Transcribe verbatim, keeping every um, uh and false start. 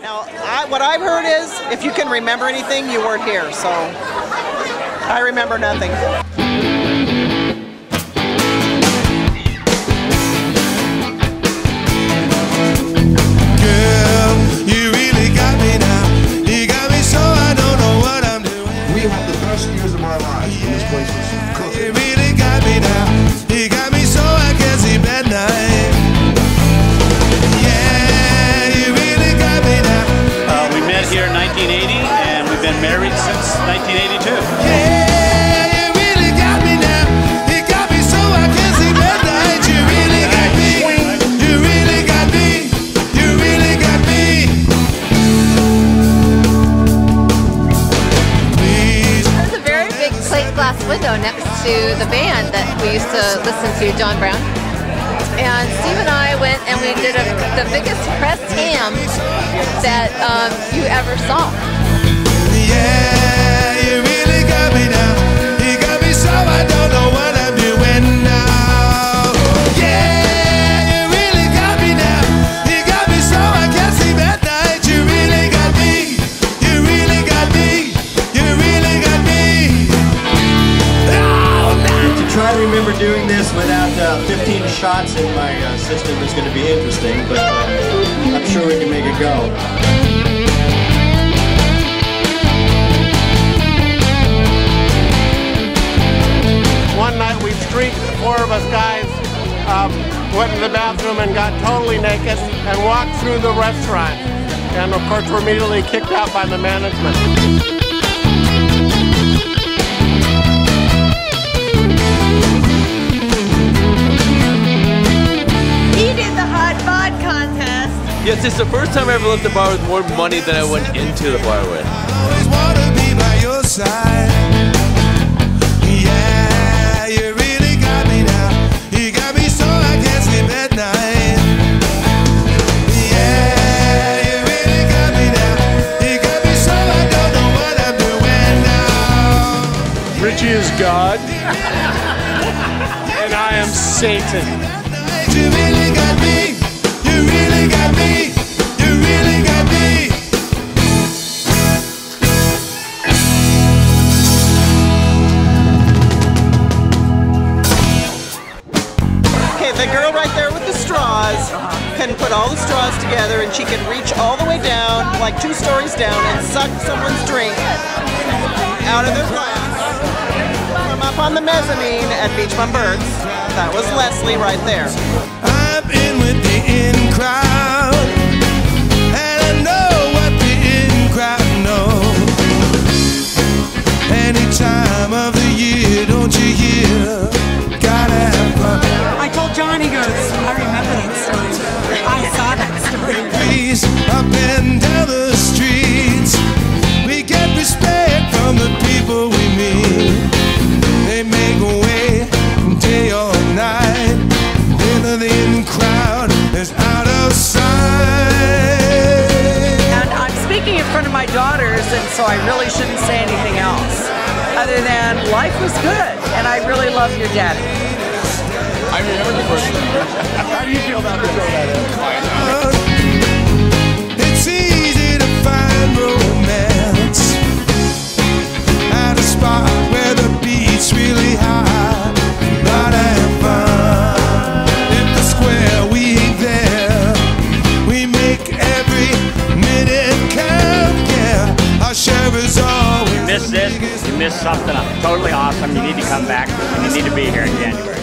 Now, I, what I've heard is, if you can remember anything, you weren't here, so I remember nothing. Girl, you really got me now. You got me so I don't know what I'm doing. We had the best years of our lives when this place was cooking. You really got me now. You got me so I can't sleep at night. Here in nineteen eighty, and we've been married since nineteen eighty-two. Yeah, you really got me now. You got me so I can't sleep at night. You really got me. You really got me. You really got me. Please. There's a very big plate glass window next to the band that we used to listen to, John Brown. And Steve and I went and we did a, the biggest pressed ham that um, you ever saw. Yeah, you really got me now. You got me so I don't know what I'm doing now. Yeah, you really got me now. You got me so I can't sleep at night. You really got me. You really got me. You really got me. Oh, no. To try to remember doing this without uh, fifteen shots in my uh, system is going to be interesting, but uh, I'm sure we can make it go. One night we streaked, four of us guys um, went in the bathroom and got totally naked and walked through the restaurant. And of course we're immediately kicked out by the management. Yes, it's the first time I ever left the bar with more money than I went into the bar with. I always wanna be by your side. Yeah, you really got me now. You got me so I can't sleep at night. Yeah, you really got me now. You got me so I don't know what I'm doing now. Richie is God, and I am Satan. You really got me. You really got me. You really got me. Okay, the girl right there with the straws can put all the straws together and she can reach all the way down, like two stories down, and suck someone's drink out of their glass from up on the mezzanine at Beach Bum Burts. That was Leslie right there. I'm in with the in crowd, and I know what the in crowd knows. Any time of the year, don't you hear? Gotta have fun. I told John, he goes, I remember that story. I saw that story. Breeze up and down the streets, we get respect from the people we meet. They make a way day or night. Into the in crowd is out of sight. And I'm speaking in front of my daughters, and so I really shouldn't say anything else other than life was good, and I really love your daddy. I remember the first time. How do you feel about this? It's easy to find romance at a spot where the beat's really high. But have fun in the square, we ain't there. We make every minute count, yeah. Our share is all. You miss this, you miss something totally awesome. You need to come back, and you need to be here in January.